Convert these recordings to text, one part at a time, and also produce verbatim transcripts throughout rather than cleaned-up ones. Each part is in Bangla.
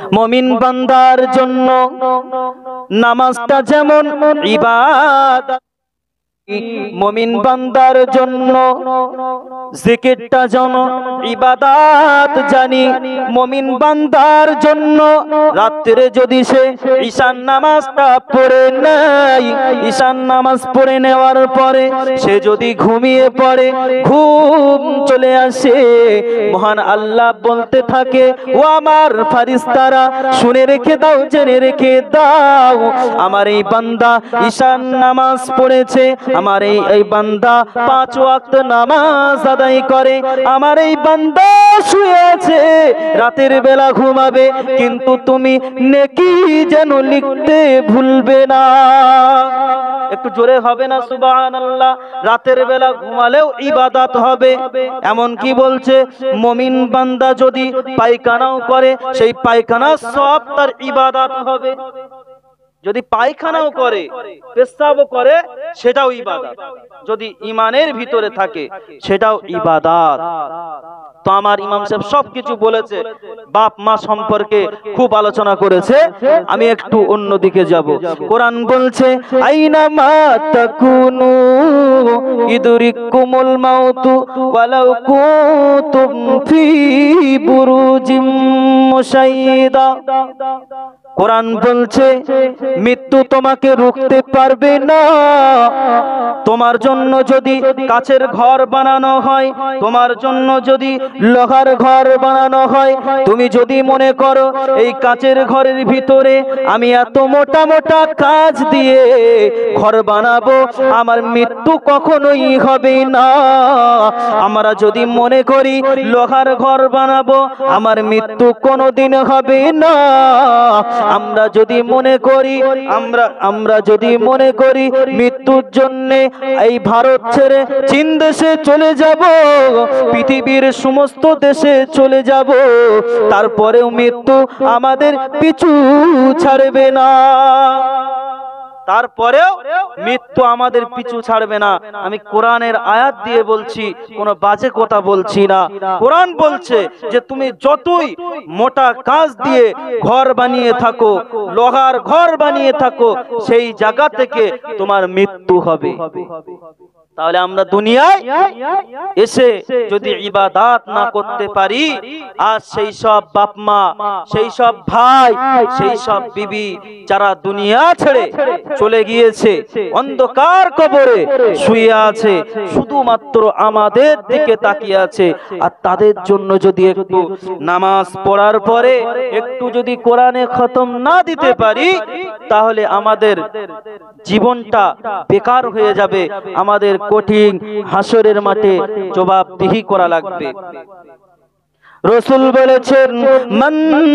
মুমিন বান্দার জন্য নামাজটা যেমন ইবাদত, মুমিন বান্দার জন্য জিকিরটা যেন ইবাদত জানি। মুমিন বান্দার জন্য রাত্রে যদি সে ঈশান নামাজটা পড়ে নেয়, ঈশান নামাজ পড়ে নেওয়ার পরে সে যদি ঘুমিয়ে পড়ে, ঘুম চলে আসে, মহান আল্লাহ বলতে থাকে, ও আমার ফারিস্তারা শুনে রেখে দাও, জেনে রেখে দাও, আমার এই বান্দা ঈশান নামাজ পড়েছে, আমার এই এই বান্দা পাঁচ ওয়াক্ত নামাজ আদায় করে, আমার এই বান্দা শুয়ে আছে, রাতের বেলা ঘুমাবে, কিন্তু তুমি নেকি যেন লিখতে ভুলবে না। একটু জোরে হবে না সুবহানাল্লাহ? রাতের বেলা ঘুমালেও ইবাদত হবে। এমন কি বলছে, মুমিন বান্দা যদি পায়খানাও করে, সেই পায়খানা সব তার ইবাদত হবে। যদি পায়খানাও করে, পেশাবও করে, সেটাও ইবাদত। যদি ইমানের ভিতরে থাকে সেটাও ইবাদত। তো আমার ইমাম সাহেব সবকিছু বলেছে, বাপ মা সম্পর্কে খুব আলোচনা করেছে, আমি একটু অন্যদিকে যাব। কোরআন বলছে, আইনা মা তাকুনু ইদরিকুমুল মাউতু ওয়ালাউ কুনতুম ফি বুরুজিম মুশাইয়্যিদা। কোরআন বলছে, মৃত্যু তোমাকে রুখতে পারবে না। তোমার জন্য যদি কাচের ঘর বানানো হয়, তোমার জন্য যদি লোহার ঘর বানানো হয়, তুমি যদি মনে করো এই কাচের ঘরের ভিতরে আমি এত মোটা মোটা কাঁচ দিয়ে ঘর বানাবো, আমার মৃত্যু কখনোই হবে না। আমরা যদি মনে করি লোহার ঘর বানাবো, আমার মৃত্যু কোনোদিন হবে না। আমরা যদি মনে করি আমরা আমরা যদি মনে করি মৃত্যুর জন্য এই ভারত ছেড়ে চীন দেশে চলে যাব, পৃথিবীর সমস্ত দেশে চলে যাব, তারপরেও মৃত্যু আমাদের পিছু ছাড়বে না। তারপরেও মৃত্যু আমাদের পিছু ছাড়বে না। আমি কোরআনের আয়াত দিয়ে বলছি, কোনো বাজে কথা বলছি না। কোরআন বলছে যে তুমি যতই মোটা কাঁচ দিয়ে ঘর বানিয়ে থাকো, লোহার ঘর বানিয়ে থাকো, সেই জায়গা থেকে তোমার মৃত্যু হবে। তাহলে আমরা দুনিয়ায় এসে যদি ইবাদত না করতে পারি, আজ সেই সব বাপ মা, সেই সব ভাই, সেই সব বিবি যারা দুনিয়া ছেড়ে চলে গিয়েছে, অন্ধকার কবরে শুয়ে আছে, শুধুমাত্র আমাদের দিকে তাকিয়ে আছে, আর তাদের জন্য যদি একটু নামাজ পড়ার পরে একটু যদি কোরআনে খতম না দিতে পারি, তাহলে আমাদের জীবনটা বেকার হয়ে যাবে, আমাদের কঠিন হাসরের মাঠে জবাবদিহি করা লাগবে। রাসূল বলেছেন, মান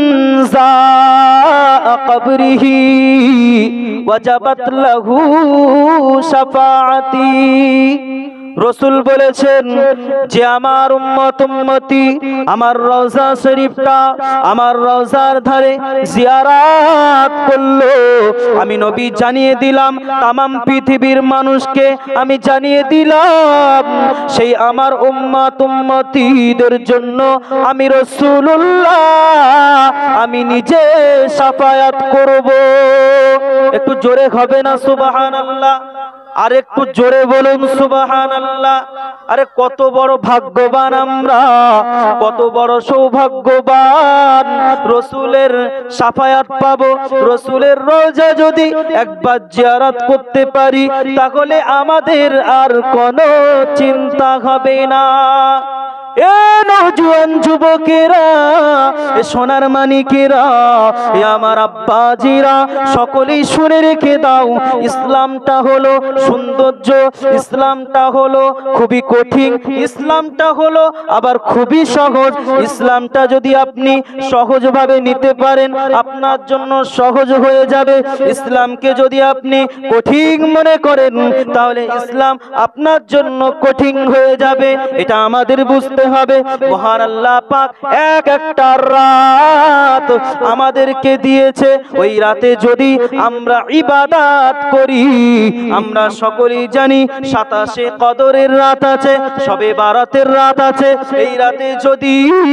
যাআ কবরিহি ওয়াজাবাত লাহু শাফাআতি। রাসূল বলেছেন, যে আমার উম্মত উম্মতি আমার রওজা শরীফটা, আমার রওজার ধারে জিয়ারত করলো, আমি নবী জানিয়ে দিলাম, তামাম পৃথিবীর মানুষকে আমি জানিয়ে দিলাম, সেই আমার উম্মত উম্মতিদের জন্য আমি রাসূলুল্লাহ আমি নিজে শাফায়াত করব। একটু জোরে হবে না সুবহানাল্লাহ? আর একটু জোরে বলুন সুবহানাল্লাহ। আরে কত বড় ভাগ্যবান আমরা, কত বড় সৌভাগ্যবান, রাসূলের শাফায়াত পাবো। রাসূলের রওজা যদি একবার জিয়ারত করতে পারি, তাহলে আমাদের আর কোনো চিন্তা হবে না। এ নওজোয়ান যুবকেরা, এ সোনার মানিকেরা, এ আমার আব্বাজিরা, সকলেই শুনে রেখে দাও, ইসলামটা হলো সৌন্দর্য, ইসলামটা হলো খুবই কঠিন, ইসলামটা হলো আবার খুবই সহজ। ইসলামটা যদি আপনি সহজভাবে নিতে পারেন, আপনার জন্য সহজ হয়ে যাবে। ইসলামকে যদি আপনি কঠিন মনে করেন, তাহলে ইসলাম আপনার জন্য কঠিন হয়ে যাবে। এটা আমাদের বুঝতে হবে। মহান আল্লাহ পাক এক একটা রাত আমাদেরকে দিয়েছে, ওই রাতে যদি আমরা ইবাদত করি, আমরা সকলেই জানি সাতাশে কদরের রাত আছে, শবে বারাতের রাত আছে। এই রাতে যদি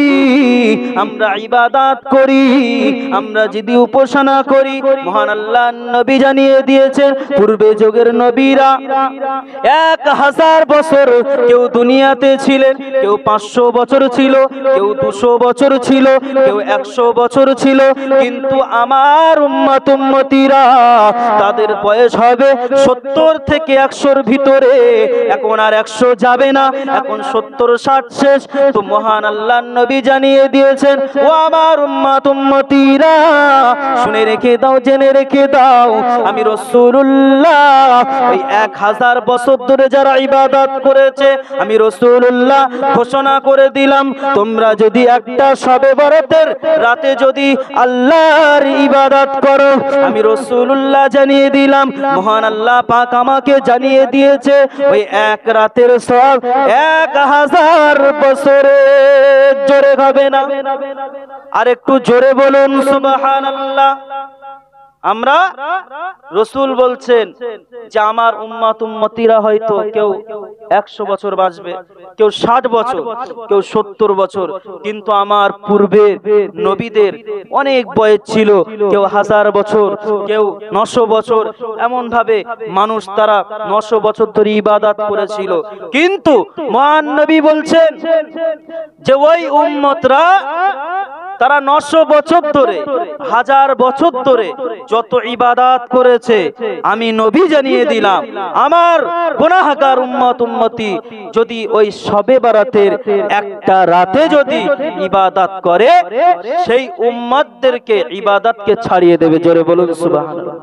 আমরা ইবাদত করি, আমরা যদি উপাসনা করি, মহান আল্লাহ নবী জানিয়ে দিয়েছেন পূর্বে যুগের নবীরা এক হাজার বছর কেউ দুনিয়াতে ছিলেন, কেউ পাঁচশো বছর ছিল, কেউ দুশো বছর ছিল, কেউ একশো বছর ছিল, কিন্তু আমার উম্মত উম্মতিরা তাদের বয়স হবে সত্তর থেকে একশোর ভিতরে। এখন আর একশো যাবে না, এখন সত্তর ষাট শেষ। তো মহান আল্লাহ নবী জানিয়ে দিয়েছেন, ও আমার উম্মত উম্মতিরা শুনে রেখে দাও, জেনে রেখে দাও, আমি রাসূলুল্লাহ ওই এক হাজার বছর ধরে যারা ইবাদত করেছে, আমি রাসূলুল্লাহ ঘোষণা করে দিলাম, তোমরা যদি একটা শবে বরাতের রাতে যদি আল্লাহর ইবাদত করো, আমি রাসূলুল্লাহ জানিয়ে দিলাম, মহান আল্লাহ পাক আমাকে জানিয়ে দিয়েছে ওই এক রাতের সওয়াব এক হাজার বছরের। জোরে হবে না? আর একটু জোরে বলুন সুবহানাল্লাহ। আমরা রাসূল বলছেন যে আমার উম্মত উম্মতিরা হয়তো কেউ একশো বছর বাঁচবে, কেউ ষাট বছর, কেউ সত্তর বছর, কিন্তু আমার পূর্বে নবীদের অনেক বয়স ছিল, কেউ হাজার বছর, কেউ নশো বছর, এমন ভাবে মানুষ তারা নশো বছর ধরে ইবাদত করেছিল। কিন্তু মহান নবী বলছেন যে ওই উম্মতরা তারা নশো বছর ধরে, হাজার বছর ধরে যত ইবাদত করেছে, আমি নবী জানিয়ে দিলাম আমার গুনাহগার উম্মত উম্মতি যদি ওই শবে বারাতের একটা রাতে যদি ইবাদত করে, সেই উম্মতদেরকে ইবাদতকে ছাড়িয়ে দেবে। জোরে বলুন সুবহানাল্লাহ।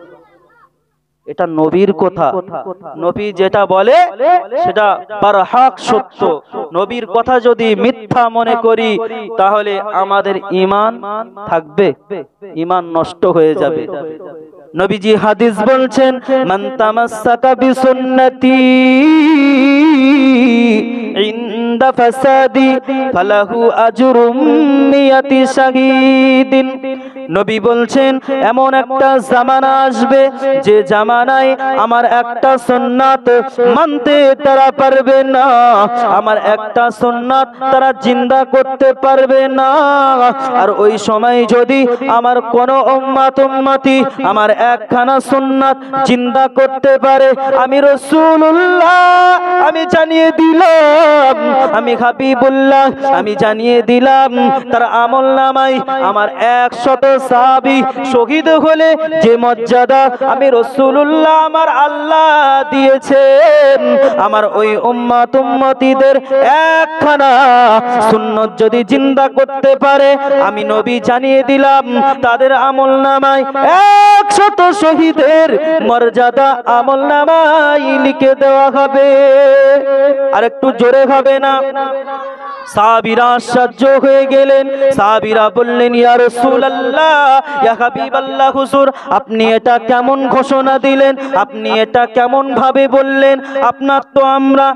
এটা নবীর কথা, নবী যেটা বলে সেটা বারহাক সত্য। নবীর কথা যদি মিথ্যা মনে করি তাহলে আমাদের ঈমান থাকবে, ঈমান নষ্ট হয়ে যাবে। নবীজি হাদিস বলছেন, মান তামাসসাকা বিসুন্নতি ইনদা ফাসাদি ফালাহু আজরুম মিয়াতি শাহীদিন। নবী বলছেন এমন একটা জামানা আসবে যে জামানায় আমার একটা সুন্নাত মানতে তারা পারবে না, আমার একটা সুন্নাত তারা জিন্দা করতে পারবে না। আর ওই সময় যদি আমার কোন উম্মত উম্মতি আমার একখানা সুন্নাত জিন্দা করতে পারে, আমি রাসূলুল্লাহ আমি জানিয়ে দিলাম, আমি হাবিবুল্লাহ আমি জানিয়ে দিলাম, তার আমলনামায় আমার একশত সাহাবী শহীদ হলে যে মর্যাদা আমি রাসূলুল্লাহ আমার আল্লাহ দিয়েছেন, আমার ওই উম্মত উম্মতিদের একখানা সুন্নাত যদি জিন্দা করতে পারে, আমি নবী জানিয়ে দিলাম তাদের আমলনামায় একশত শহীদের মর্যাদা আমলনামায় লিখে দেওয়া হবে। আর একটু জোরে হবে না? সাহাবীরা আশ্চর্য হয়ে গেলেন, সাহাবীরা বললেন, ইয়া রাসূলুল্লাহ, ইয়া হাবিবাল্লাহ, হুজুর আপনি এটা কেমন ঘোষণা দিলেন, আপনি এটা কেমন ভাবে বললেন? আপনার তো আমরা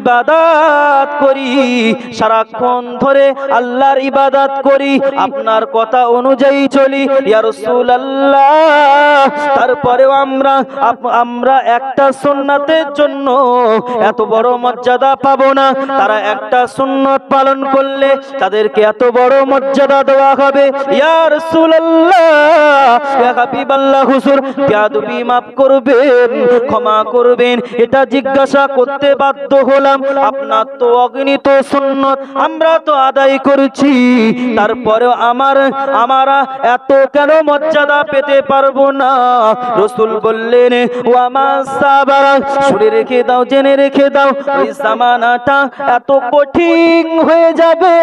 ইবাদত করি, সারাক্ষণ ধরে আল্লাহর ইবাদত করি, আপনার কথা অনুযায়ী চলি, ইয়া রাসূলুল্লাহ, তারপরেও আমরা আমরা একটা সুন্নাতের জন্য এত বড় মর্যাদা পাবো না? তারা একটা সুন্নাত পালন করলে তাদেরকে এত বড় মর্যাদা দেওয়া হবে? ইয়া রাসূলুল্লাহ, ইয়া হাবিবাল্লাহ, হুজুর বেয়াদবি মাফ করবেন, ক্ষমা করবেন, এটা জিজ্ঞাসা করতে বাধ্য হলাম। আপনার তো অগণিত সুন্নাত আমরা তো আদায় করেছি, তারপরেও আমার আমরা এত কেন মর্যাদা পেতে পারবো না? রাসূল বললেন, ওয়া মা সাবারা, শুনে রেখে দাও, জেনে রেখে দাও, ওই জামানাটা এত কঠিন হয়ে যাবে,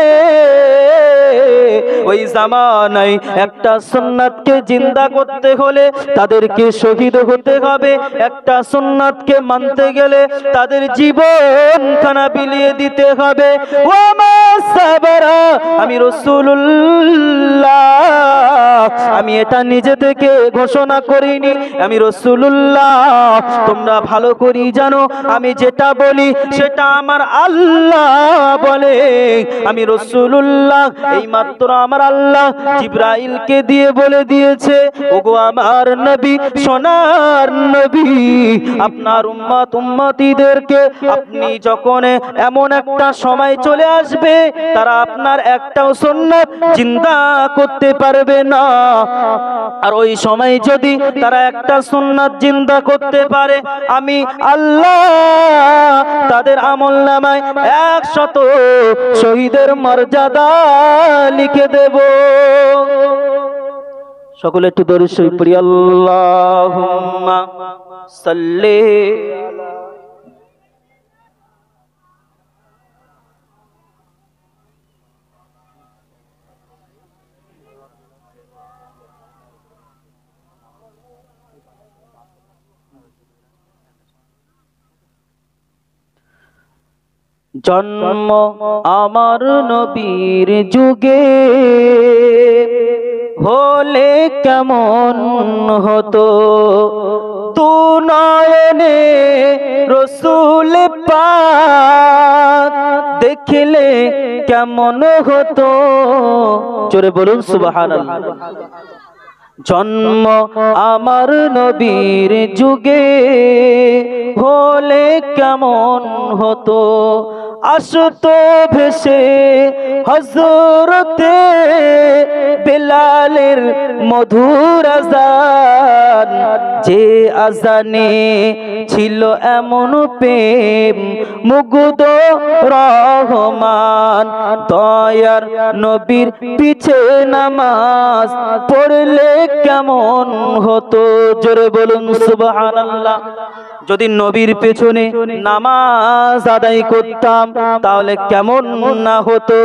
ওই জামানায় একটা সুন্নাতকে জিন্দা করতে হলে তাদেরকে শহীদ হতে হবে, একটা সুন্নাতকে মানতে গেলে তাদের জীবন খানা বিলিয়ে দিতে হবে। ওয়া মা সাবারা, আমি রাসূলুল্লাহ আমি এটা নিজে থেকে ঘোষণা করিনি, আমি রাসূলুল্লাহ। তোমরা ভালো করে জানো আমি যেটা বলি সেটা আমার আল্লাহ বলে, আমি রাসূলুল্লাহ। এই মাত্র আমার আল্লাহ জিবরাইলকে দিয়ে বলে দিয়েছে, ওগো আমার নবী, সোনার নবী, আপনার উম্মত উম্মতিদেরকে আপনি যখন এমন একটা সময় চলে আসবে তারা আপনার একটাও সুন্নাত জিন্দা করতে পারবে না, আর ওই সময় যদি তারা একটা সুন্নাত জিন্দা করতে পারে আমি আল্লাহ তাদের আমলনামায় একশত শহীদের মর্যাদা লিখে দেব। সকলে একটু দরুদ শরীফ পড়ি, আল্লাহুম্মা সাল্লি জন্ম আমার নবীর যুগে হলে কেমন হতো, তু নয়নে রসুল পাক দেখলে কেমন হতো, জোরে বলুন সুবহানাল্লাহ। জন্ম আমার নবীর যুগে হলে কেমন হতো, আসতো ভেসে হযরতে বেলালের মধুর আযান, যে আযানে ছিল এমন প্রেম মুগ্ধ রহমান, দয়ার নবীর পিছে নামাজ পড়লে কেমন হতো, জোরে বলুন সুবহানাল্লাহ। যদি নবীর পেছনে নামাজ আদায় করতাম তাহলে কেমন না হতো।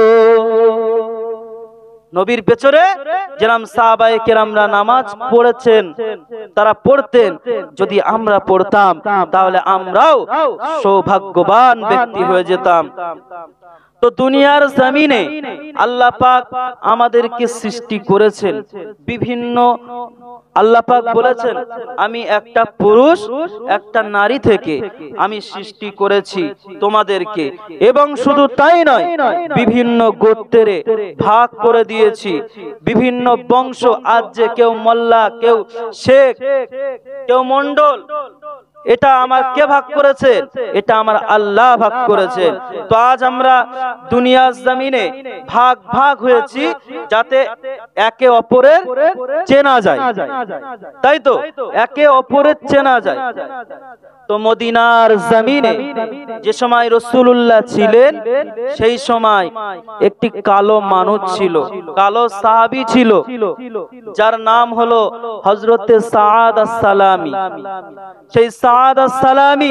নবীর পেছনে যেরকম সাহাবায়ে কেরামরা নামাজ পড়েছেন, তারা পড়তেন, যদি আমরা পড়তাম তাহলে আমরাও সৌভাগ্যবান ব্যক্তি হয়ে যেতাম। তো দুনিয়ার জমিনে আল্লাহ পাক আমাদেরকে সৃষ্টি করেছেন বিভিন্ন, আল্লাহ পাক বলেছেন আমি একটা পুরুষ একটা নারী থেকে আমি সৃষ্টি করেছি তোমাদেরকে, এবং শুধু তাই নয় বিভিন্ন গোত্রে ভাগ করে দিয়েছি, বিভিন্ন বংশ, আজ যে কেউ মোল্লা, কেউ শেখ, কেউ মন্ডল, এটা আমার কে ভাগ করেছেন? এটা আমার আল্লাহ ভাগ করেছেন। তো আজ আমরা দুনিয়ার জমিনে ভাগ ভাগ হয়েছি যাতে একে অপরের চেনা যায়, তাই তো একে অপরের চেনা যায়। তো মদিনার জমিনে যে সময় রাসূলুল্লাহ ছিলেন সেই সময় একটি কালো মানুষ ছিল, কালো সাহাবী ছিল, যার নাম হলো হযরতে সাআদ আস-সালামি। সেই সাআদ আস-সালামি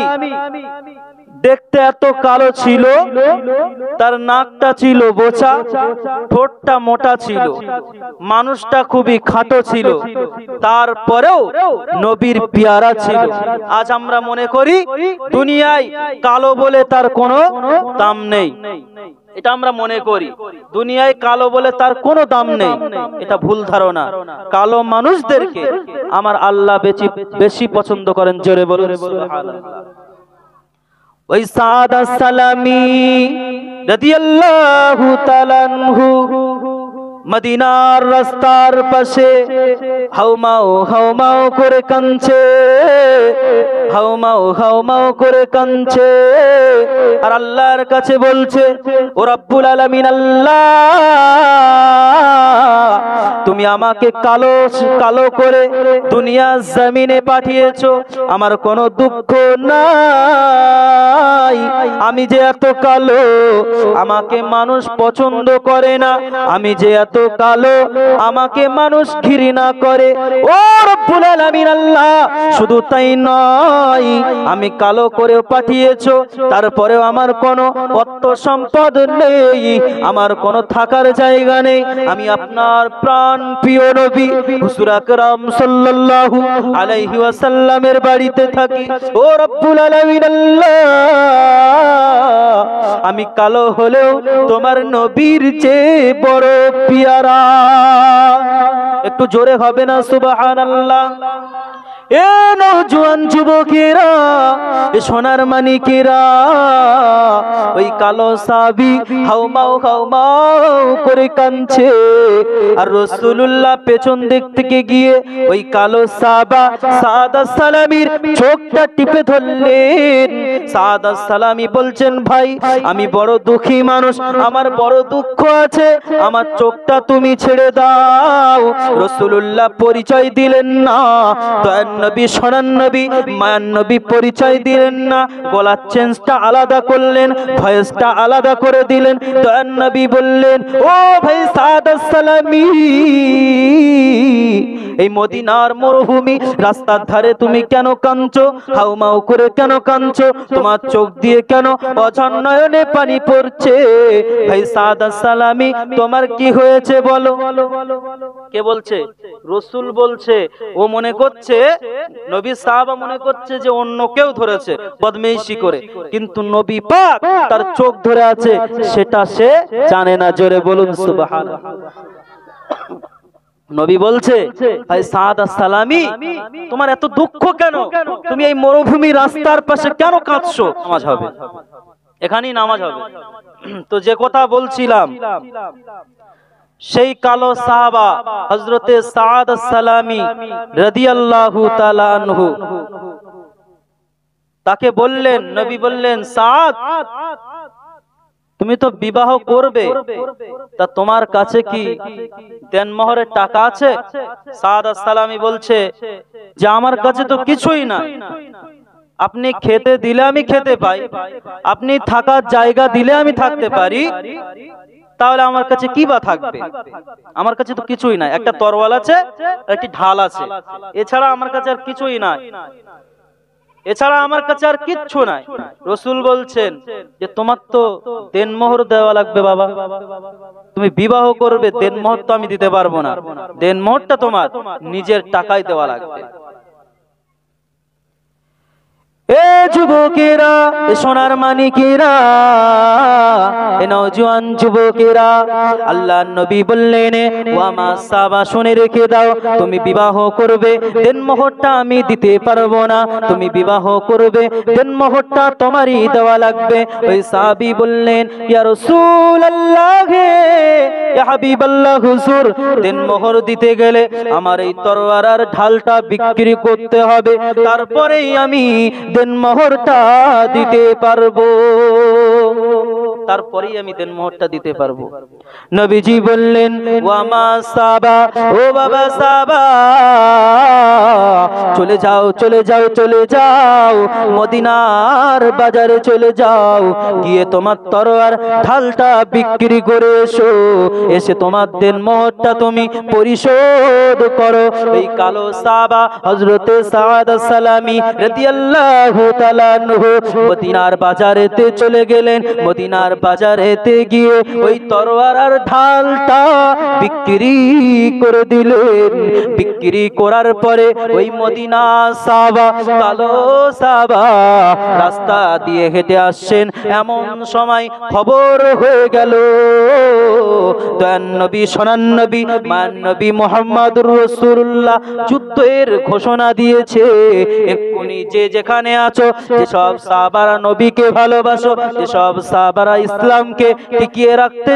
দেখতে এত কালো ছিল, তার নাকটা ছিল বোচা, ঠোঁটটা মোটা ছিল, মানুষটা খুবই খাটো ছিল, তারপরেও নবীর পেয়ারা ছিল। আজ আমরা মনে করি দুনিয়ায় কালো বলে তার কোনো দাম নেই, এটা আমরা মনে করি দুনিয়ায় কালো বলে তার কোনো দাম নেই, এটা ভুল ধারণা। কালো মানুষদেরকে আমার আল্লাহ বেশি বেশি পছন্দ করেন, জোরে বলুন সুবহানাল্লাহ। ওই সাআদ আস-সালামি রাদিয়াল্লাহু তাআলা আনহু মদিনার রাস্তার পাশে হাউমাউ হাউমাউ করে কাঁদছে, হাউমাউ হাউমাউ করে কাঁদছে, আর আল্লাহর কাছে বলছে, ও রব্বুল আলামিন আল্লাহ, তুমি আমাকে কালো কালো করে দুনিয়ার জমিনে পাঠিয়েছো, আমার কোনো দুঃখ নাই, আমি যে এত কালো আমাকে মানুষ পছন্দ করে না, আমি যে এত কালো আমাকে মানুষ ঘৃণা করে। ও রব্বুল আলামিন আল্লাহ, শুধু তাই নয়, আমি কালো করেও পাঠিয়েছো, তারপরেও আমার কোনো অর্থ সম্পদ নেই, আমার কোনো থাকার জায়গা নেই, আমি আপনার প্রাণ প্রিয় নবী হুজুর আকরাম সাল্লাল্লাহু আলাইহি ওয়াসাল্লামের বাড়িতে থাকি। ও রব্বুল আলামিন আল্লাহ, আমি কালো হলেও তোমার নবীর চেয়ে বড় পিয়ারা। একটু জোরে হবে না সুবহানাল্লাহ? এ নওজোয়ান যুবকেরা, এ সোনার মানিকেরা, ওই কালো সাহাবী হাউমাউ হাউমাউ করে কাঁদছে, আর রাসূলুল্লাহ পেছন দিক থেকে গিয়ে ওই কালো সাহাবা সাদ সালামীর চোখটা টিপে ধরলেন। সাদ সালামী বলছেন, ভাই আমি বড় দুঃখী মানুষ, আমার বড় দুঃখ আছে, আমার চোখটা তুমি ছেড়ে দাও। রাসূলুল্লাহ পরিচয় দিলেন না, দয়ার নবী সোনার নবী মায়ার নবী পরিচয় দিলেন না, গলার চেঞ্জটা আলাদা করলেন, ভয়েসটা আলাদা করে দিলেন। দয়ার নবী বললেন, ও ভাই সাদ সালামী, এই মদিনার মরুভূমি রাস্তার ধারে তুমি কেন কাঁদছো? হাউমাউ করে কেন কাঁদছো? তোমার চোখ দিয়ে কেন অঝর নয়নে পানি পড়ছে? ভাই সাদ সালামী, তোমার কি হয়েছে বলো? কে বলছে? রাসূল বলছে। ও মনে করছে, নবী সাহাবা মনে করছে যে অন্য কেউ ধরেছে বদমেশি করে, কিন্তু নবী পাক তার চোখ ধরে আছে সেটা সে জানে না। জোরে বলুন সুবহানাল্লাহ। নবী বলছে, ভাই সাদ সালামী, তোমার এত দুঃখ কেন? তুমি এই মরুভূমি রাস্তার পাশে কেন কাঁদছো? নামাজ হবে, এখানেই নামাজ হবে। তো যে কথা বলছিলাম, সেই কালো সাহাবা হযরতে সাদ সালামী রাদিয়াল্লাহু তাআলা আনহু, তাকে বললেন, নবী বললেন, সাদ তুমি তো বিবাহ করবে, তা তোমার কাছে কি দেনমোহরের টাকা আছে? সাদ সালামী বলছে যে আমার কাছে তো কিছুই না, আপনি খেতে দিলে আমি খেতে পাই, আপনি থাকার জায়গা দিলে আমি থাকতে পারি, তাহলে আমার কাছে কি বা থাকবে? আমার কাছে তো কিছুই নাই, একটা তরোয়াল আছে, একটি ঢাল আছে, এছাড়া আমার কাছে আর কিছুই নাই, এছাড়া আমার কাছে আর কিচ্ছু নাই। রাসূল বলছেন যে তোমার তো দেনমোহর দেওয়া লাগবে বাবা, তুমি বিবাহ করবে, দেনমোহর তো আমি দিতে পারবো না, দেনমোহরটা তোমার নিজের টাকায় দেওয়া লাগবে। এ যুবকেরা, এ সোনার মানিকেরা, এ নওজোয়ান যুবকেরা, আল্লাহর নবী বললেন, ওয়া মা সাবা, শুনে রেখে দাও, তুমি বিবাহ করবে, দেনমোহরটা আমি দিতে পারবো না, তুমি বিবাহ করবে, দেনমোহরটা তোমারই দেওয়া লাগবে। ওই সাহাবী বললেন, ইয়া রাসূলুল্লাহ, ইয়া হাবিবাল্লাহ, হুজুর দেনমোহর দিতে গেলে আমার এই তরোয়ার আর ঢালটা বিক্রি করতে হবে, তারপরেই আমি দেনমোহরটা দিতে পারবো, তারপরেই আমি দেনমোহরটা দিতে পারবো। নবীজি বললেন, ওয়া মা সাবা, ও বাবা সাবা, চলে যাও চলে যাও চলে যাও, মদিনার বাজারে চলে যাও, গিয়ে তোমার তরোয়ার ঢালটা বিক্রি করে এসো, এসে তোমার দেনমোহরটা তুমি পরিশোধ করো। এই কালো সাহাবা হযরতে সাদ সালামী রাদিয়াল্লাহু তাআলা আনহু মদিনার বাজারেতে চলে গেলেন। মদিনার বাজারেতে গিয়ে ওই তরোয়ার আর ঢালটা বিক্রি করে দিলেন। বিক্রি করার পরে ওই মদিনা সাহাবা, কালো সাহাবা রাস্তা দিয়ে হেঁটে আসছেন, এমন সময় খবর হয়ে গেল দয়ান নবী সোনার নবী মান নবী মুহাম্মদুর রাসূলুল্লাহ যুদ্ধের ঘোষণা দিয়েছে। এক্ষুনি যে যেখানে আছো, যেসব সাহাবারা নবীকে ভালোবাসো, যেসব সাহাবারা ইসলামকে টিকিয়ে রাখতে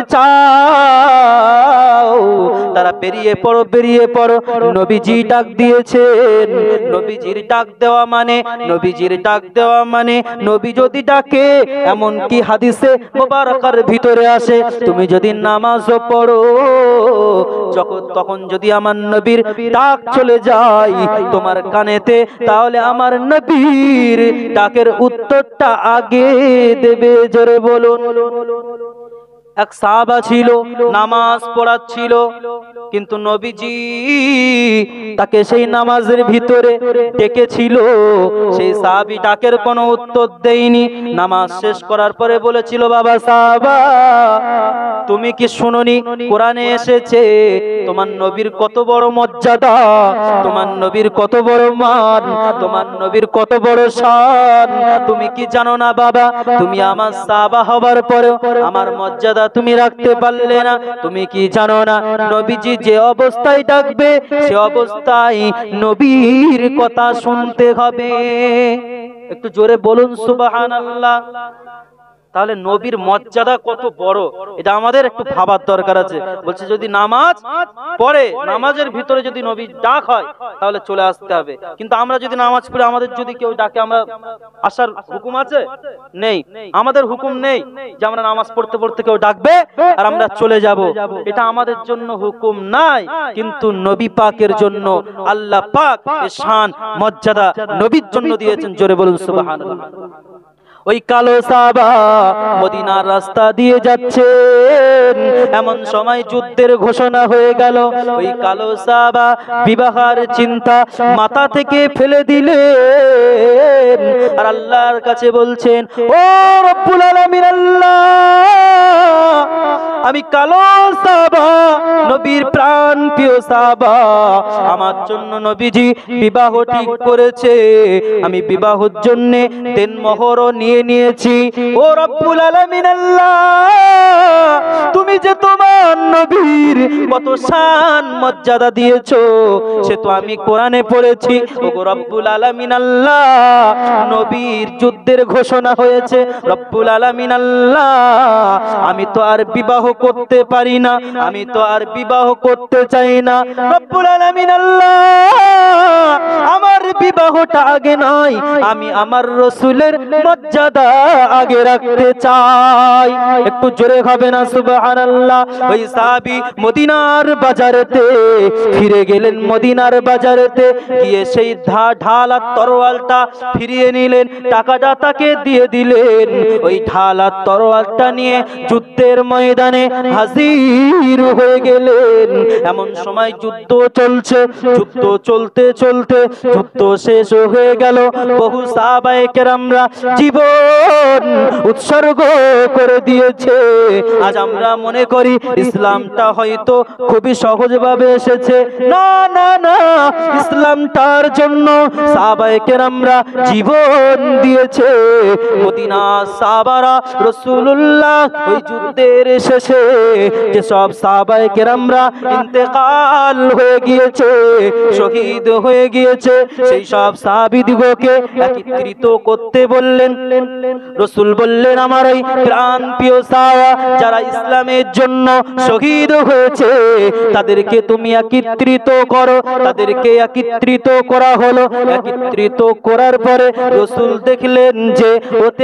চাও, তারা বেরিয়ে পড়ো, বেরিয়ে পড়ো। নবীজি ডাক দিয়েছেন। নবীজির ডাক দেওয়া মানে, নবীজির ডাক দেওয়া মানে, নবী যদি ডাকে, এমন কি হাদিসে মুবারকার ভিতরে আসে, তুমি যদি নামাজও পড়ো, যখন তখন যদি আমার নবীর ডাক চলে যায় তোমার কানেতে, তাহলে আমার নবীর ডাকের উত্তরটা আগে দেবে। জোরে বলুন। এক সাহাবা ছিল, নামাজ পড়াচ্ছিল, কিন্তু নবীজি তাকে সেই নামাজের ভিতরে ডেকেছিল, সেই সাহাবী ডাকের কোনো উত্তর দেয়নি। নামাজ শেষ করার পরে বলেছিল, বাবা সাহাবা, তুমি কি শুনোনি কোরআনে এসেছে তোমার নবীর কত বড় মর্যাদা, তোমার নবীর কত বড় মান, তোমার নবীর কত বড় শান? তুমি কি জানো না বাবা, তুমি আমার সাহাবা হবার পরেও আমার মর্যাদা তুমি রাখতে পারলে না? তুমি কি জানো না নবীজি যে অবস্থায় ডাকবে সে অবস্থায় নবীর কথা শুনতে হবে? একটু জোরে বলুন সুবহানাল্লাহ। তাহলে নবীর মর্যাদা কত বড় এটা আমাদের একটু ভাবার দরকার আছে। বলছে যদি নামাজ পড়ে, নামাজের ভিতরে যদি নবী ডাক হয় তাহলে চলে আসতে হবে। কিন্তু আমরা যদি নামাজ পড়ে আমাদের যদি কেউ ডাকে, আমরা আসার হুকুম আছে? নেই, আমাদের হুকুম নেই যে আমরা নামাজ পড়তে পড়তে কেউ ডাকবে আর আমরা চলে যাব, এটা আমাদের জন্য হুকুম নাই। কিন্তু নবী পাকের জন্য আল্লাহ পাক এর শান মর্যাদা নবীর জন্য দিয়েছেন। জোরে বলুন সুবহানাল্লাহ। ওই কালো সাহাবা মদিনার রাস্তা দিয়ে যাচ্ছেন, এমন সময় যুদ্ধের ঘোষণা হয়ে গেল। ওই কালো সাহাবা বিবাহের চিন্তা মাথা থেকে ফেলে দিলেন আর আল্লাহর কাছে বলছেন, ও রব্বুল আলামিন আল্লাহ, আমি কালো সাহাবা, নবীর প্রাণ প্রিয় সাহাবা, আমার জন্য নবীজি বিবাহ ঠিক করেছে, আমি বিবাহের জন্য দেনমোহরও নিয়ে নিয়েছি। ও রব্বুল আলামিন আল্লাহ, তুমি যে তোমার নবীর কত শান মর্যাদা দিয়েছো সে তো আমি কোরআনে পড়েছি। ও রব্বুল আলামিন আল্লাহ, নবীর যুদ্ধের ঘোষণা হয়েছে, রব্বুল আলামিন আল্লাহ, আমি তো আর বিবাহ করতে পারি না, আমি তো আর বিবাহ করতে চাই না, রব্বুল আলামিন আল্লাহ, আমার বিবাহটা আগে নয়, আমি আমার রাসূলের মর্যাদা আগে রাখতে চাই। একটু জোরে হবে না সুবহানাল্লাহ। ওই সাহাবী মদিনার বাজারেতে ফিরে গেলেন, মদিনার বাজারেতে গিয়ে সেই ঢাল আর তরোয়ালটা ফিরিয়ে নিলেন, টাকাটা তাকে দিয়ে দিলেন। ওই ঢাল আর তরোয়ালটা নিয়ে যুদ্ধের ময়দানে হাজির হয়ে গেলেন। এমন সময় যুদ্ধ চলছে, যুদ্ধ চলতে চলতে যুদ্ধ শেষ হয়ে গেল। বহু সাহাবায়ে কেরামরা জীবন উৎসর্গ করে দিয়েছে। আজ আমরা মনে করি ইসলামটা হয়তো খুবই সহজভাবে এসেছে। না না না, ইসলামটার জন্য সাহাবায়ে কেরামরা জীবন দিয়েছে। মদিনা সাহাবারা রাসূলুল্লাহ ওই যুদ্ধের শেষে যে সব সাহাবায়ে কেরামরা ইন্তেকাল হয়ে গিয়েছে, শহীদ হয়ে গিয়েছে, সেই সব সাহাবীদিগকে একত্রিত করতে বললেন। রাসূল বললেন, আমার এই প্রাণ প্রিয় সাহাবা যারা ইসলামের জন্য শহীদ হয়েছে তাদেরকে তুমি একত্রিত করো। তাদেরকে একত্রিত করা হলো। একত্রিত করার পরে রাসূল দেখলেন যে ওতে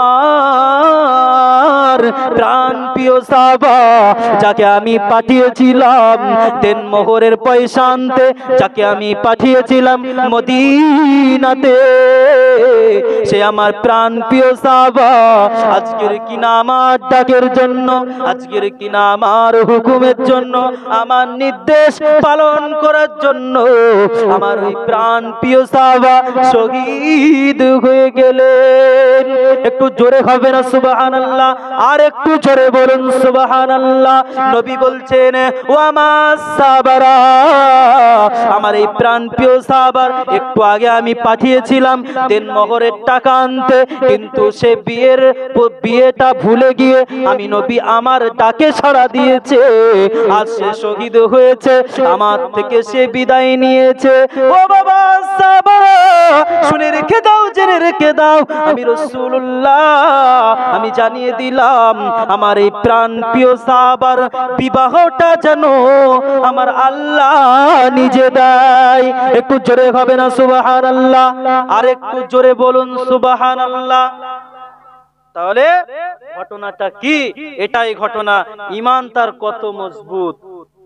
আমার প্রাণ প্রিয় সাহাবা যাকে আমি পাঠিয়েছিলাম দেনমোহরের পয়সা আনতে, যাকে আমি পাঠিয়েছিলাম মদিনাতে, সে আমার প্রাণ প্রিয় সাহাবা আজকের কিনা আমার ডাকের জন্য, আজকের কিনা আমার হুকুমের জন্য, আমার নির্দেশ পালন করার জন্য আমার ওই প্রাণ প্রিয় সাহাবা শহীদ হয়ে গেলেন। একটু জোরে হবে না সুবহানাল্লাহ? আর একটু জোরে বলুন সুবহানাল্লাহ। নবী বলছেন, ও আমার সাহাবারা, আমার এই প্রাণ প্রিয় সাহাবার একটু আগে আমি পাঠিয়েছিলাম দেনমোহরের টাকা আনতে, কিন্তু সে বিয়ের বিয়েটা ভুলে গিয়ে আমি নবী আমার ডাকে সাড়া দিয়েছে, আজ সে শহীদ হয়েছে, আমার থেকে সে বিদায় নিয়েছে। ও বাবা সাহাবারা, শুনে রেখে দাও, জেনে রেখে দাও, আমি রাসূলুল্লাহ আমি জানিয়ে দিলাম আমার এই প্রাণ প্রিয় সাহাবার বিবাহটা যেন আমার আল্লাহ নিজে দেয়। একটু জোরে হবে না সুবহানাল্লাহ? আর একটু জোরে বলুন সুবহানাল্লাহ। তাহলে ঘটনাটা কি? এটাই ঘটনা। ঈমান তার কত মজবুত।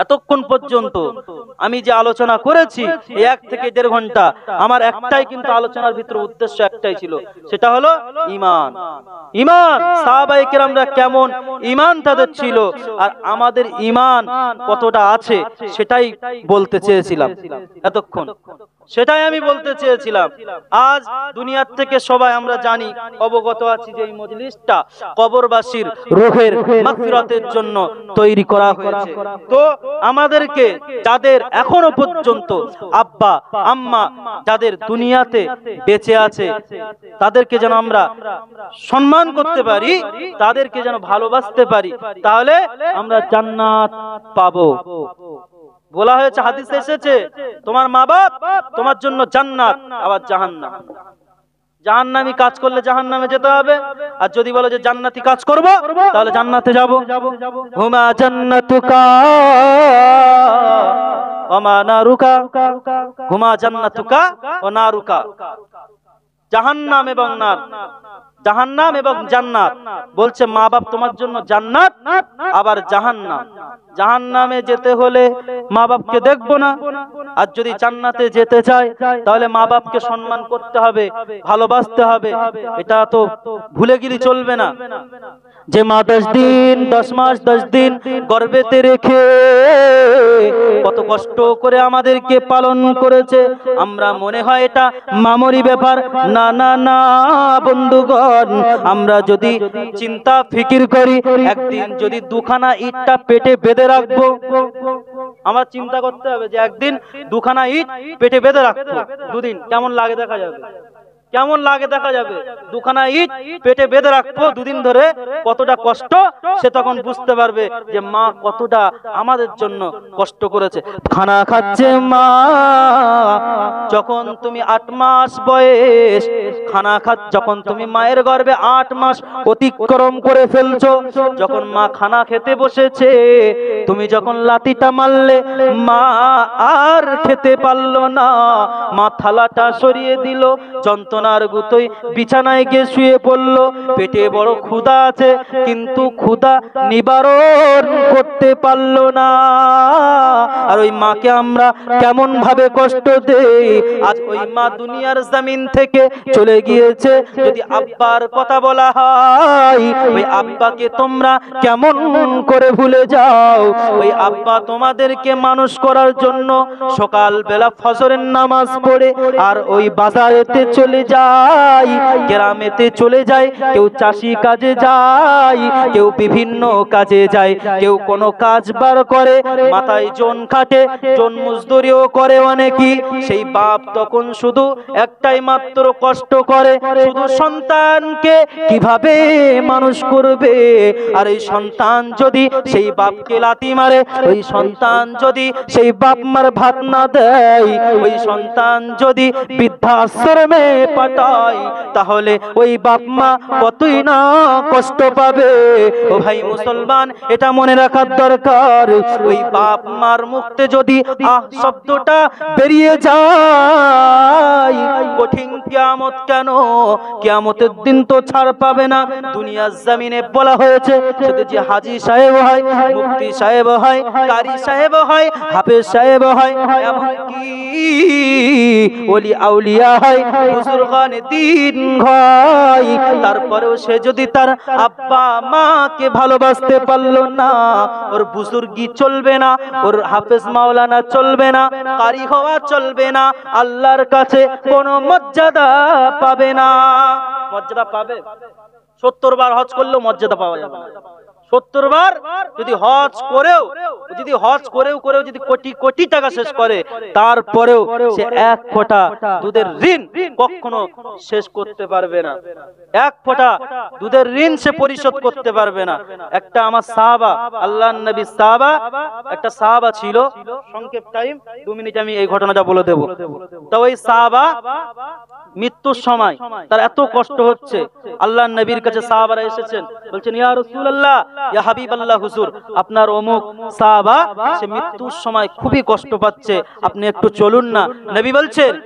এতক্ষণ পর্যন্ত আমি যে আলোচনা করেছি এই এক থেকে দেড় ঘন্টা, আমার একটাই কিন্তু আলোচনার ভিতরে উদ্দেশ্য একটাই ছিল, সেটা হলো ঈমান। ঈমান, সাহাবায়ে কেরামরা কেমন ঈমান তাদের ছিল আর আমাদের ঈমান কতটা আছে সেটাই বলতে চেয়েছিলাম এতক্ষণ, সেটাই আমি বলতে চেয়েছিলাম। আজ দুনিয়ার থেকে সবাই আমরা জানি, অবগত আছি যে এই মজলিসটা কবরবাসীর রূহের মাগফিরাতের জন্য তৈরি করা হয়েছে। তো আমাদেরকে যাদের এখনো পর্যন্ত আব্বা আম্মা যাদের দুনিয়াতে বেঁচে আছে তাদেরকে যেন আমরা সম্মান করতে পারি, তাদেরকে যেন ভালোবাসতে পারি, তাহলে আমরা জান্নাত পাবো। বলা হয়েছে, হাদিসে এসেছে, তোমার মা বাপ তোমার জন্য জান্নাত, আবার জাহান্নাম। জাহান্নামী কাজ করলে জাহান্নামে যেতে হবে, আর যদি বলো যে জান্নাতি কাজ করব তাহলে জান্নাতে যাব। হুমা জান্নাতুকা ওয়া মা নারুকা, হুমা জান্নাতুকা ওয়া নারুকা। জাহান্নাম এবং নার, জাহান্নাম এবং জান্নাত, বলছে মা বাপ তোমার জন্য জান্নাত, আবার জাহান্নাম। জাহান্নামে যেতে হলে মা বাপকে দেখবো না, আর যদি জান্নাতে যেতে চাই তাহলে মা বাপকে সম্মান করতে হবে, ভালোবাসতে হবে। এটা তো ভুলে গেলে চলবে না যে মা দশ দিন দশ মাস দশ দিন গর্ভেতে রেখে কত কষ্ট করে আমাদেরকে পালন করেছে। আমরা মনে হয় এটা মামুলি ব্যাপার, না না না বন্ধুগণ, আমরা যদি চিন্তা ফিকির করি, একদিন যদি দুখানা ইটটা পেটে বেঁধে রাখবো, আমার চিন্তা করতে হবে যে একদিন দুখানা ইট পেটে বেঁধে রাখবো, দুদিন কেমন লাগে দেখা যাবে, কেমন লাগে দেখা যাবে। দুখানা ইট পেটে বেঁধে রাখবো দুদিন ধরে, কতটা কষ্ট সে তখন বুঝতে পারবে যে মা কতটা আমাদের জন্য কষ্ট করেছে। খানা খাচ্ছে মা যখন তুমি আট মাস বয়স, খানা খা যখন তুমি মায়ের গর্ভে আট মাস অতিক্রম করে ফেলছো, যখন মা খানা খেতে বসেছে, তুমি যখন লাতিটা মারলে মা আর খেতে পারলো না, মা থালাটা সরিয়ে দিল, যন্ত্রণার গুতোয় বিছানায় গিয়ে শুয়ে পড়লো। পেটে বড় ক্ষুধা আছে কিন্তু ক্ষুধা নিবারণ করতে পারলো না। আর ওই মাকে আমরা কেমন ভাবে কষ্ট দেই। আজ ওই মা দুনিয়ার জমিন থেকে চলে গিয়েছে, যদি আব্বার কথা বলা হয়, ওই আব্বাকে তোমরা কেমন করে ভুলে যাও। ওই আব্বা তোমাদেরকে মানুষ করার জন্য সকাল বেলা ফজরের নামাজ পড়ে আর ওই বাজারেতে চলে যায়, গ্রামেতে চলে যায়, কেউ চাষি কাজে যায়, কেউ বিভিন্ন কাজে যায়, কেউ কোনো কাজ বার করে, মাথায় জন খাটে, জন মজদুরিও করে অনেকেই। সেই বাপ তখন শুধু একটাই মাত্র কষ্ট করে, শুধু সন্তানকে কিভাবে মানুষ করবে। আর এই সন্তান যদি সেই বাপকে লাথি মারে, ওই সন্তান যদি সেই বাপ মার ভাত না দেয়, ওই সন্তান যদি বৃদ্ধাশ্রমে পাঠায়, তাহলে ওই বাপ মা কতই না কষ্ট পাবে। ও ভাই মুসলমান, এটা মনে রাখার দরকার। ওই বাপ মার মুখতে যদি আহ শব্দটা বেরিয়ে যায়, কঠিন কিয়ামত কেন, কিয়ামতের দিন তো ছাড় পাবে না। দুনিয়ার জমিনে বলা হয়েছে, সেটা যে হাজী সাহেব হয়, মুফতি সাহেব হয়, কারি সাহেব হয়, হাফেজ সাহেব হয়, এমনকি ওলি আউলিয়া হয়, বুজুর্গানে দ্বীন হয়, তারপরেও সে যদি তার আব্বা মাকে ভালোবাসতে পারলো না, ওর বুজুর্গি চলবে না, ওর হাফেজ মাওলানা চলবে না, কারি হওয়া চলবে না, আল্লাহর কাছে কোনো মর্যাদা পাবে না। মর্যাদা পাবে? সত্তর বার হজ করলেও মর্যাদা পাওয়া যাবে না। সত্তর বার যদি হজ করেও যদি হজ করেও করেও যদি কোটি কোটি টাকা শেষ করে, তারপরেও সে এক ফোঁটা দুধের ঋণ কখনো শেষ করতে পারবে না। এক ফোঁটা দুধের ঋণ সে পরিশোধ করতে পারবে না। একটা আমার সাহাবা, আল্লাহর নবী সাহাবা, একটা সাহাবা ছিল, সংক্ষেপ টাইম, দু মিনিট আমি এই ঘটনাটা বলে দেব। তো ওই সাহাবা মৃত্যুর সময় তার এত কষ্ট হচ্ছে, আল্লাহর নবীর কাছে সাহাবারা এসেছেন, বলছেন ইয়া রাসূলুল্লাহ, ইয়া হাবিবাল্লাহ, হুজুর আপনার অমুক সাহাবা সে মৃত্যুর সময় খুবই কষ্ট পাচ্ছে, আপনি একটু চলুন না। নবী বলছেন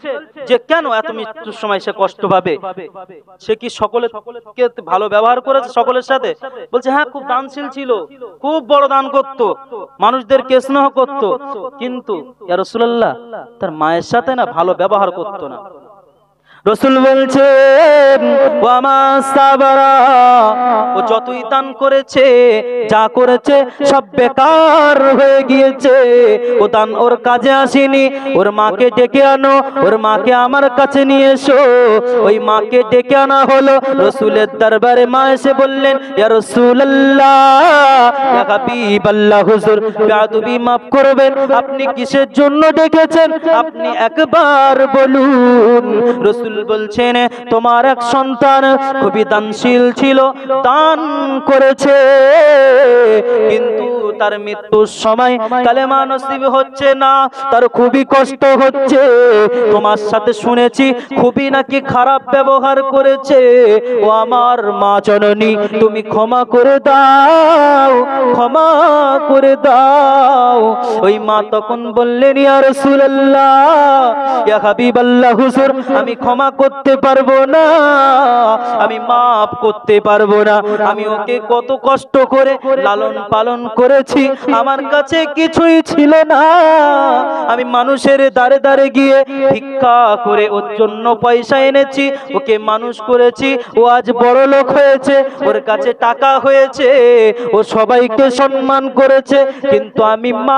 যে কেন এত মৃত্যুর সময় সে কষ্ট পাবে, সে কি সকলকে ভালো ব্যবহার করেছে সকলের সাথে? বলছে হ্যাঁ, খুব দানশীল ছিল, খুব বড় দান করত, মানুষদেরকে স্নেহ করত, কিন্তু ইয়া রাসূলুল্লাহ তার মায়ের সাথে না ভালো ব্যবহার করত না। রাসূল বলছেন ওয়া মা সাবারা, ও যতই দান করেছে যা করেছে সব বেকার হয়ে গিয়েছে, ও দান ওর কাজে আসেনি। ওর মাকে ডেকে আনো, ওর মাকে আমার কাছে নিয়ে এসো। ওই মাকে ডেকে আনা হলো রাসূলের দরবারে। মা এসে বললেন ইয়া রাসূলুল্লাহ, ইয়া হাবিবাল্লাহ, হুজুর বেয়াদবি মাফ করবেন, আপনি কিসের জন্য ডেকেছেন আপনি একবার বলুন। রাসূল বলছেন তোমার এক সন্তান খুবই দানশীল ছিল, দান করেছে, কিন্তু তার মৃত্যুর সময় কালেমা নসিব হচ্ছে না, তার খুবই কষ্ট হচ্ছে। তোমার সাথে শুনেছি খুবই নাকি খারাপ ব্যবহার করেছে। ও আমার মা জননী, তুমি ক্ষমা করে দাও, ক্ষমা করে দাও। ওই মা তখন বললেন ইয়া রাসূলুল্লাহ, ইয়া হাবিবাল্লাহ, হুজুর আমি ক্ষমা করতে পারবো না, আমি মাফ করতে পারবো না। আমি ওকে কত কষ্ট করে লালন পালন করেছি, আমার কাছে কিছুই ছিল না, আমি মানুষের দাঁড়ে দাঁড়ে গিয়ে ভিক্ষা করে ওর জন্য পয়সা এনেছি, ওকে মানুষ করেছি, ও আজ বড় লোক হয়েছে, ওর কাছে টাকা হয়েছে, ও সবাইকে সম্মান করেছে, কিন্তু আমি মা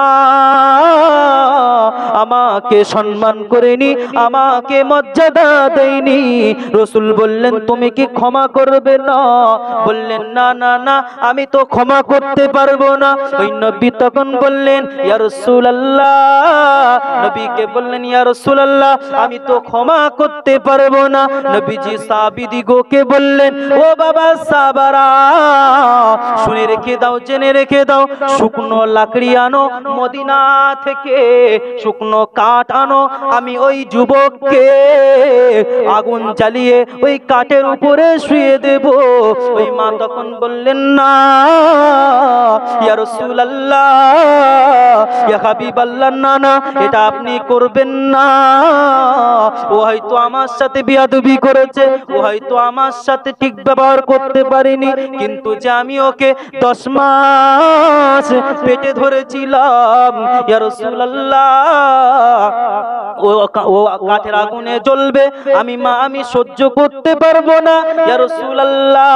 আমাকে সম্মান করেনি, আমাকে মর্যাদা দেয়নি। রাসূল বললেন তুমি কি ক্ষমা করবে না? বললেন না না না, আমি তো ক্ষমা করতে পারবো না। ওই নবী তখন বললেন ইয়া রাসূলুল্লাহ, নবীকে বললেন ইয়া রাসূলুল্লাহ আমি তো ক্ষমা করতে পারবো না। নবীজি সাহাবীদিগকে বললেন ও বাবা সাহাবারা, শুনে রেখে দাও, জেনে রেখে দাও, শুকনো লাকড়ি আনো মদিনা থেকে, শুকনো কাঠ আনো, আমি ওই যুবককে আগুন জ্বালিয়ে ওই কাঠের উপরে শুয়ে দেব। ওই মা তখন বললেন না ইয়া রাসূলুল্লাহ, ইয়া হাবিবাল্লাহ, না না এটা আপনি করবেন না। ও হয়তো আমার সাথে বিয়াদবি করেছে, ও হয়তো আমার সাথে ঠিক ব্যবহার করতে পারেনি, কিন্তু যে আমি ওকে দশ মাস পেটে ধরেছিলাম, ইয়া রাসূলুল্লাহ ও ও কাঠের আগুনে জ্বলবে, আমি মা আমি সহ্য করতে পারবো না। ইয়া রাসূলুল্লাহ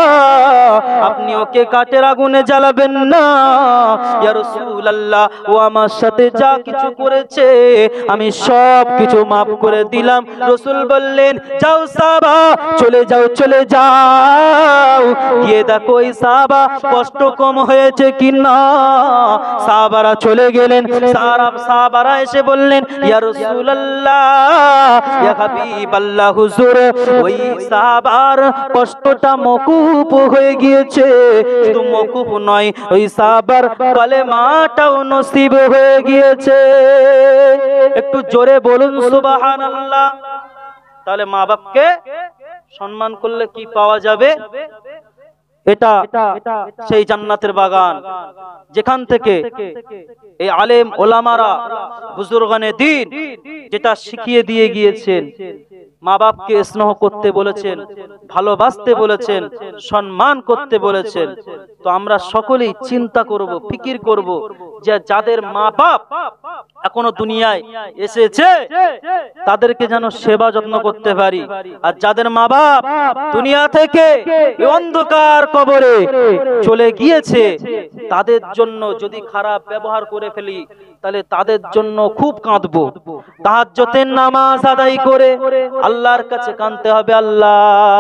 আপনি ওকে কাঠের আগুনে জ্বালাবেন না। ইয়া রাসূলুল্লাহ ও আমার সাথে যা কিছু করেছে আমি সব কিছু মাফ করে দিলাম। রাসূল বললেন যাও সাহাবা, চলে যাও, চলে যাও, গিয়ে দেখো ওই সাহাবা কষ্ট কম হয়েছে কিনা। সাহাবারা চলে গেলেন। সাহাবারা এসে বললেন ইয়া রাসূলুল্লাহ, ইয়া হাবিবাল্লাহ, হুজুর ওই সাহাবার কষ্টটা মওকুফ হয়ে গিয়েছে। শুধু মওকুফ নয়, ওই সাহাবার কালেমাটাও নসিব হয়ে গিয়েছে। একটু জোরে বলুন সুবহানাল্লাহ। তাহলে মা বাপকে সম্মান করলে কি পাওয়া যাবে? এটা সেই জান্নাতের বাগান যেখান থেকে এই আলেম ওলামারা বুজুর্গানে দ্বীন যেটা শিখিয়ে দিয়ে গিয়েছেন, মা বাপকে স্নেহ করতে বলেছেন, ভালোবাসতে বলেছেন, সম্মান করতে বলেছেন। তো আমরা সকলেই চিন্তা করব, ফিকির করব যে যাদের মা বাপ এখনো দুনিয়ায় এসেছে তাদেরকে যেন সেবা যত্ন করতে পারি, আর যাদের মা বাপ দুনিয়া থেকে অন্ধকার কবরে চলে গিয়েছে তাদের জন্য যদি খারাপ ব্যবহার করে ফেলি তাহলে তাদের জন্য খুব কাঁদবো। তাহাজ্জুদের নামাজ আদায় করে আল্লাহর কাছে কাঁদতে হবে, আল্লাহ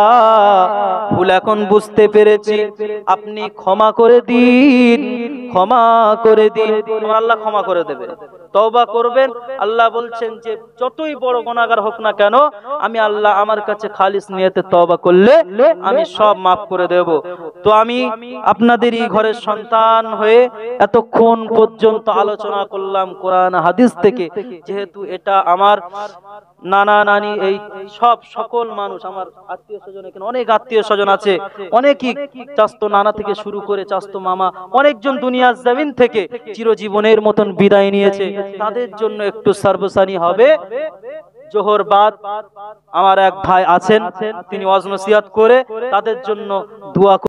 ভুল এখন বুঝতে পেরেছি, আপনি ক্ষমা করে দিন, ক্ষমা করে দিন। আল্লাহ ক্ষমা করে দেবে। তওবা করবেন। আল্লাহ বলছেন যে যতই বড় গুনাহগার হোক না কেন, আমি আল্লাহ আমার কাছে খালিস নিয়তে তওবা করলে আমি সব মাফ করে দেব। তো আমি আপনাদেরই ঘরের সন্তান হয়ে এতক্ষণ পর্যন্ত আলোচনা করলাম কোরআন হাদিস থেকে, যেহেতু এটা আমার নানা নানি এই সব সকল মানুষ আমার আত্মীয় স্বজন, এখানে অনেক আত্মীয় স্বজন আছে, অনেকই চাস্তো নানা থেকে শুরু করে চাস্তো মামা, অনেকজন দুনিয়ার জমিন থেকে চিরজীবনের মতন বিদায় নিয়েছে, তাদের জন্য একটু সর্বসানি হবে। জোহর বাদ আমার এক ভাই আছেন, তিনি ওয়াজ নসিহত করে তাদের জন্য দোয়া